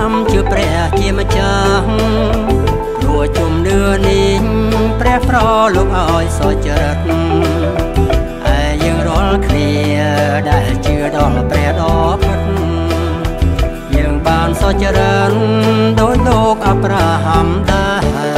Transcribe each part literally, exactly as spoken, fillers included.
មជឿព្រះជាម្ចាស់ព្រោះជុំនឿនេះព្រះប្រលោកឲ្យសចរិតហើយយើងរាល់គ្នាដែលជឿដល់ព្រះដ៏ពិតយើងបានសចរិតដោយលោកអាប់រ៉ាហាំដែរ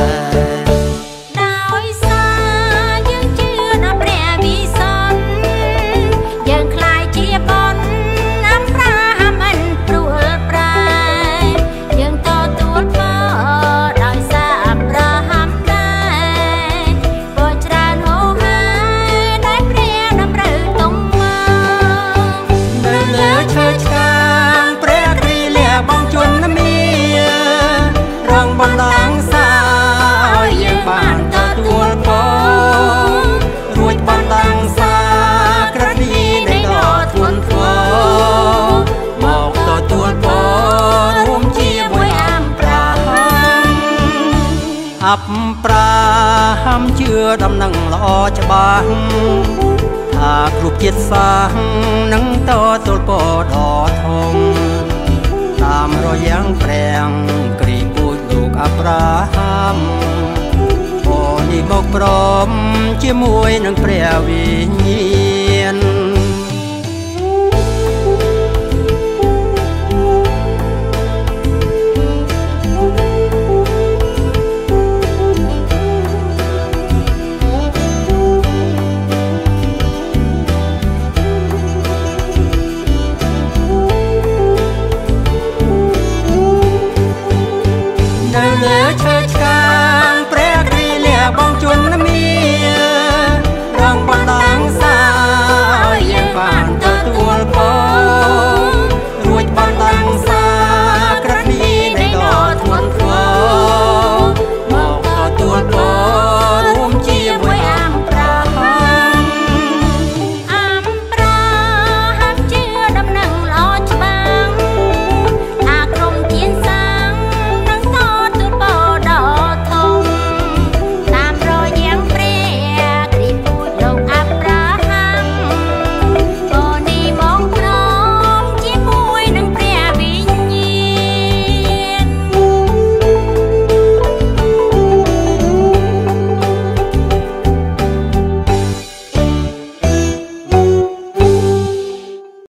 បណ្ដាងសាយើងបានទទួលពររួចបណ្ដាងសាក្រឹតនេះនៃដ៏ធ្ងន់ធ្ងរមកទទួលពររួមជាមួយអាប់រ៉ាហាំអាប់រ៉ាហាំជឿដំណឹងល្អច្បាស់ថាគ្រប់ជាតិសាសន៍នឹងទទួលពរដ៏ធំតាមរយៈព្រះគ្រីពូជលោកអាប់រ៉ាហាំពរនេះមកព្រមជាមួយនឹងព្រះវិញ្ញាណ